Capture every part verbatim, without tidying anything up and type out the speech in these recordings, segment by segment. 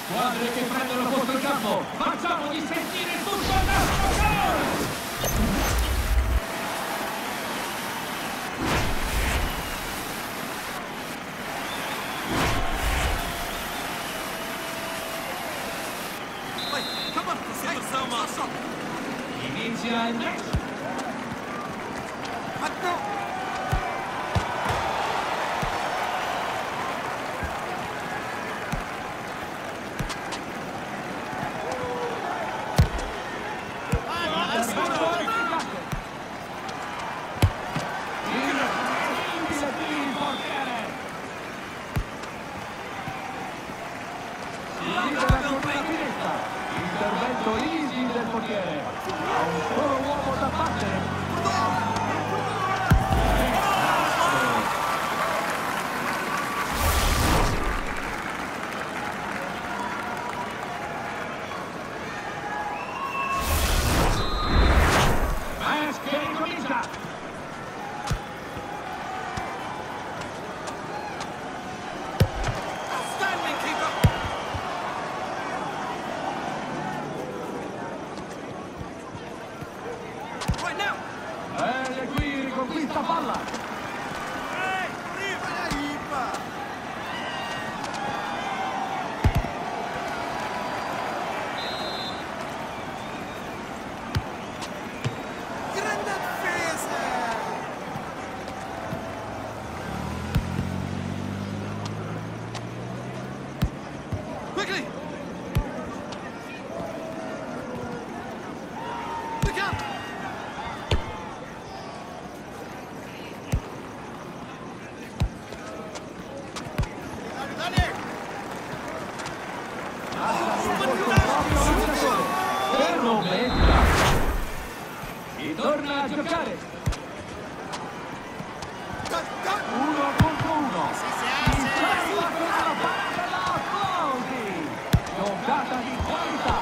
Squadre che prendono posto il campo, facciamogli sentire tutto il nostro calore! Inizia il match! Intervento easy del portiere, ha un solo uomo da battere. Match che ricomincia. Bene qui, riconquista palla! Ehi, arriva la Ipa! Grande difesa! Quickly! Look up! E torna a giocare. Uno contro uno. In testa con la palla, applausi. Giocata di qualità.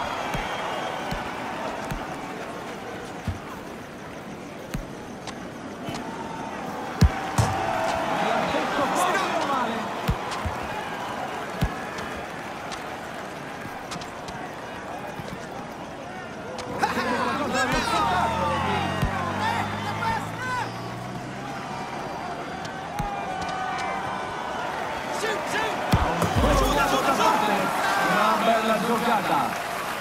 Mi ha detto proprio male. Una bella giocata.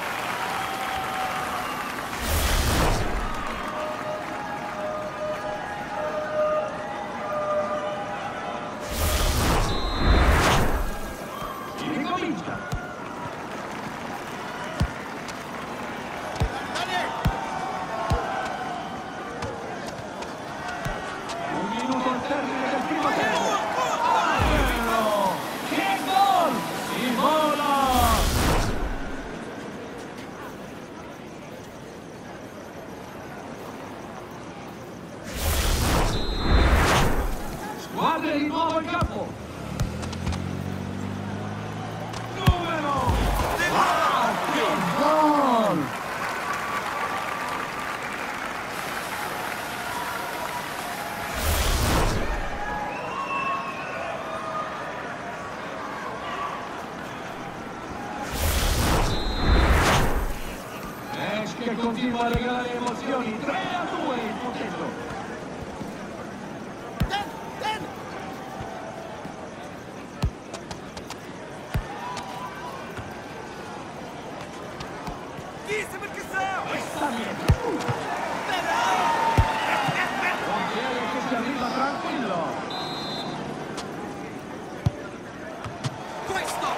Si ricomincia. Un minuto al termine del primo tempo. Che gol! Si vola! Squadre di nuovo in campo. Numero! Ah, che gol! Match che continua a regalare emozioni. tre a due il punteggio. Questa mi è piaciuta. Portiere che si arriva tranquillo. Questo!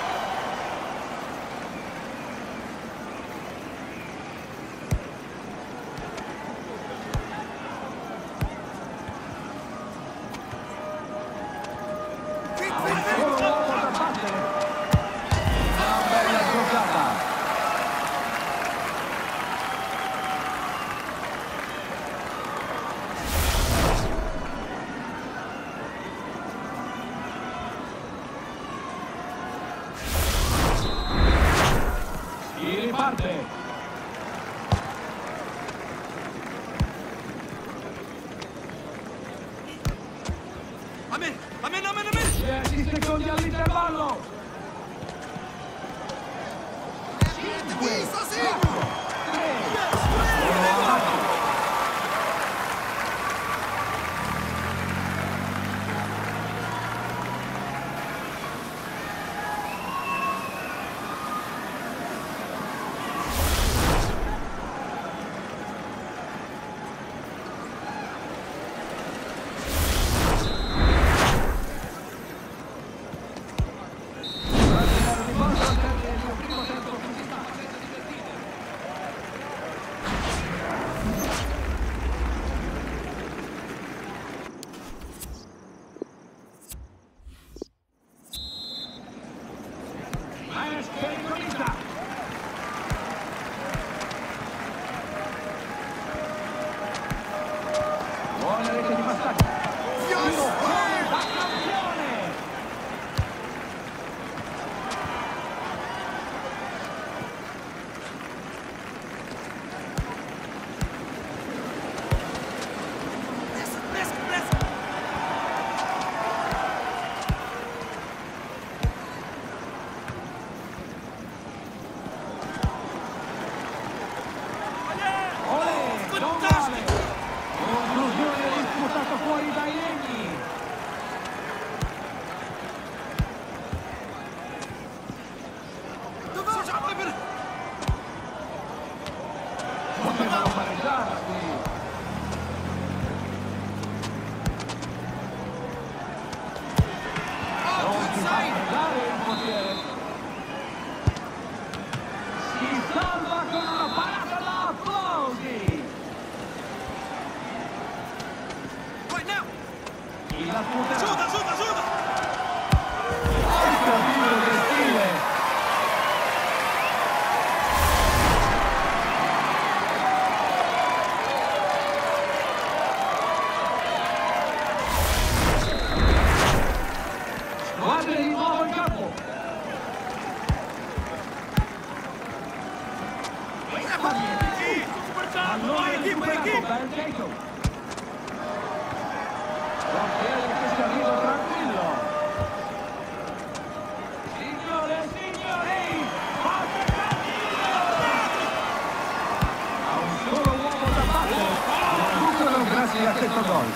Solo uomo da battere. Una bella giocata. Si riparte. Amen, amen, amen, amen! dieci secondi all'intervallo. cinque, Visto, sì! quattro, tre, uno avanti. Buona rete di passaggio. Tiro fuori da campione. Pressa, pressa, pressa! Olè, non vale. Conclusione disputato fuori dai legni. Dove facciamo per... Potevano pareggiare qui. Non si fa fregare il portiere. Si salva con una parata da applausi. Right now! La scuoterà. Aiuta, aiuta, aiuta! Questo è il tiro del stile. Guarda di nuovo in campo. Allora recuperato per Jacob. Portiere che si arriva tranquillo. Signore e signori, ha un solo uomo da battere. Recuperano grazie a questo gol.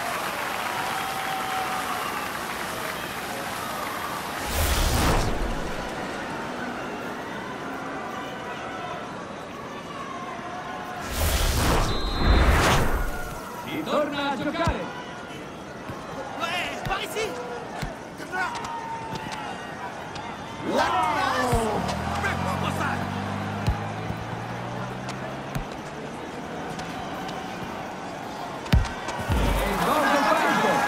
Torna a giocare. Eh, spicy! Wow! Beh, può passare! Il gol del pareggio.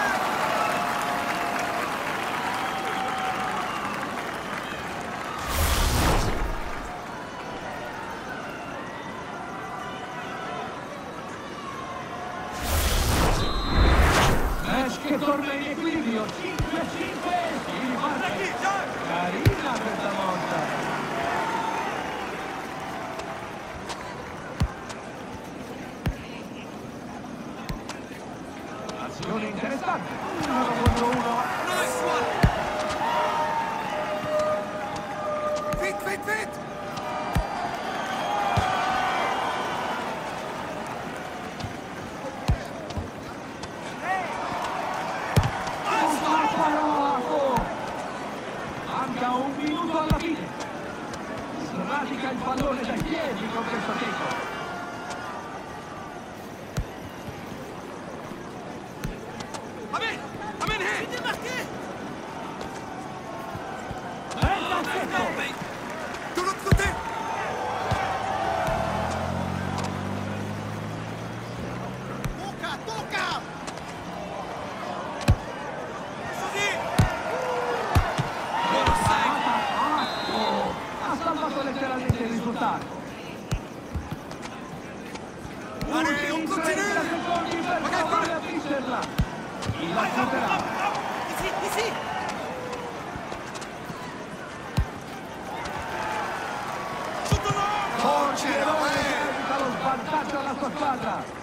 Match che torna in equilibrio. cinque a cinque. Si riparte. Carina questa volta. Azione interessante. Uno contro uno. Nice one! Fit, fit, fit! Manca un minuto alla fine. Sratica il pallone dai piedi con questo tecco. Amen! Amen here! Bella secco. De l'autre côté! Tocca, tocca! Così! Ha salvato letteralmente il risultato. Allez, on Ultimi continue! trenta secondi per provare a vincerla. Chi la superà? Ici, ici! Sotto là! Portiere che evita lo svantaggio alla sua squadra.